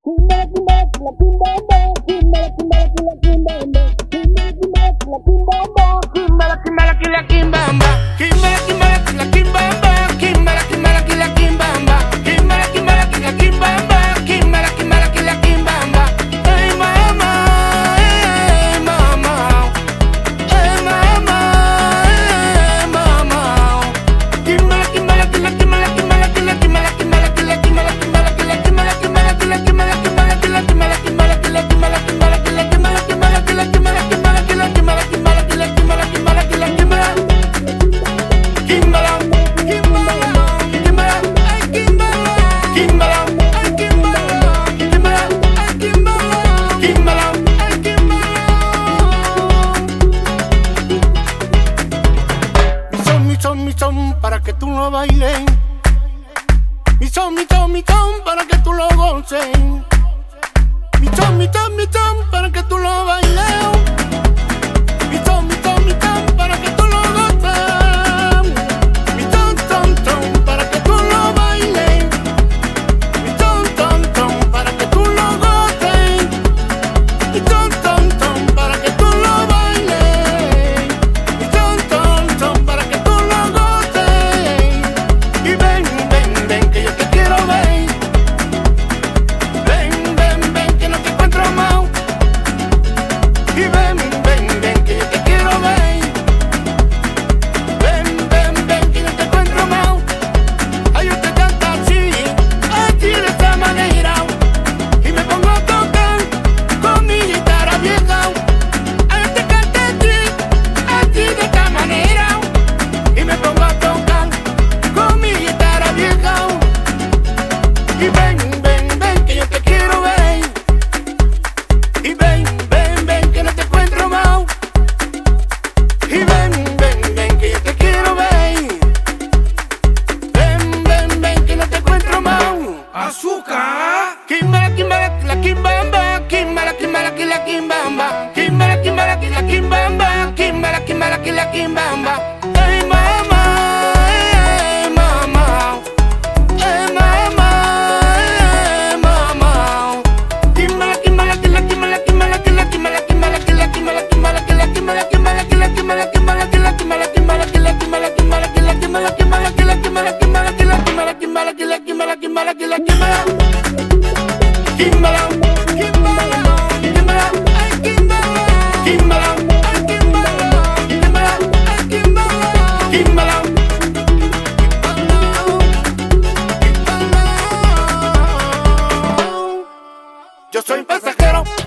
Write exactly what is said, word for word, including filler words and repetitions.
Para que tú lo bailes, mi son, mi son, mi son, para que tú lo goces, mi son, mi son, mi son, para que tú lo bailes, mi son, mi son, mi son, para que tú lo goces, mi son, son, son, para que tú lo bailes, mi son, son, son, para que tú lo goces, mi son, son, son, para que tú lo bailes, mi son, son, son, para que tú lo goces. Y ven, ven, ven, que yo te quiero ver. Ven, ven, ven, que no te encuentro más. Y ven, ven, ven, que yo te quiero ver. Ven, ven, ven, que no te encuentro más. Ay, yo te canto así, así de esta manera. Y me pongo a tocar con mi guitarra vieja. Ay, yo te canto así, así de esta manera. Y me pongo a tocar con mi guitarra vieja. Y ven, ven, ven, que yo te quiero ver. Y ven, ven, ven, que no te encuentro más. Y ven, ven, ven, que yo te quiero ver. Ven, ven, ven, que no te encuentro más. ¡Azúcar! Kimbala, kimbala, la kimbamba. Kimbala, kimbala, la kimbamba. Kimbala, kimbala, la kimbamba. Kimbala, kimbala, la kimbamba. Hey, mama, hey, mama. Hey, mama, hey, mama. Kimbala, kimbala, la kimbala, kimbala, la kimbala, kimbala, la kimbala, kimbala, la kimbala, kimbala, la kimbala, kimbala, la kimbala, kimbala, la kimbala, kimbala, kimbala, kimbala, kimbala, kimbala, kimbala, kimbala, kimbala, kimbala, kimbala, kimbala, kimbala, kimbala, kimbala, kimbala. Kimbala, kimbala, kimbala, ay, kimbala. Kimbala, ay, kimbala, kimbala, ay, kimbala. Kimbala, kimbala. Yo soy pasajero.